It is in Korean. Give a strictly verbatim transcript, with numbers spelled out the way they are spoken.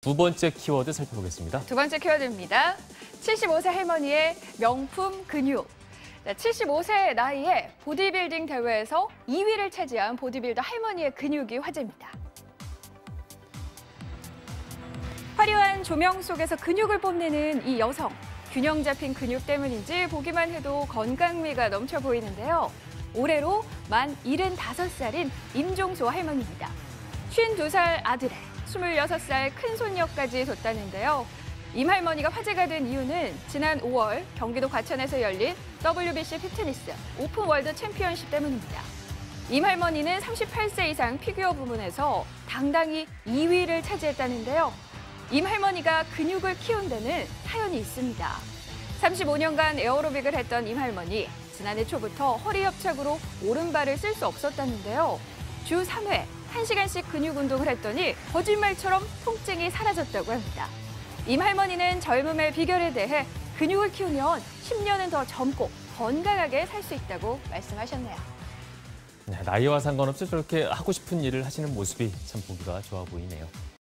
두 번째 키워드 살펴보겠습니다. 두 번째 키워드입니다. 칠십오 세 할머니의 명품 근육. 칠십오 세 나이에 보디빌딩 대회에서 이 위를 차지한 보디빌더 할머니의 근육이 화제입니다. 화려한 조명 속에서 근육을 뽐내는 이 여성. 균형 잡힌 근육 때문인지 보기만 해도 건강미가 넘쳐 보이는데요. 올해로 만 일흔다섯 살인 임종소 할머니입니다. 쉰두 살 아들에 스물여섯 살 큰손녀까지 뒀다는데요. 임 할머니가 화제가 된 이유는 지난 오월 경기도 과천에서 열린 더블유비씨 피트니스 오픈 월드 챔피언십 때문입니다. 임 할머니는 삼십팔 세 이상 피규어 부문에서 당당히 이 위를 차지했다는데요. 임 할머니가 근육을 키운 데는 사연이 있습니다. 삼십오 년간 에어로빅을 했던 임 할머니, 지난해 초부터 허리 협착으로 오른발을 쓸 수 없었다는데요. 주 삼 회 한 시간씩 근육 운동을 했더니 거짓말처럼 통증이 사라졌다고 합니다. 임 할머니는 젊음의 비결에 대해 근육을 키우면 십 년은 더 젊고 건강하게 살 수 있다고 말씀하셨네요. 네, 나이와 상관없이 저렇게 하고 싶은 일을 하시는 모습이 참 보기가 좋아 보이네요.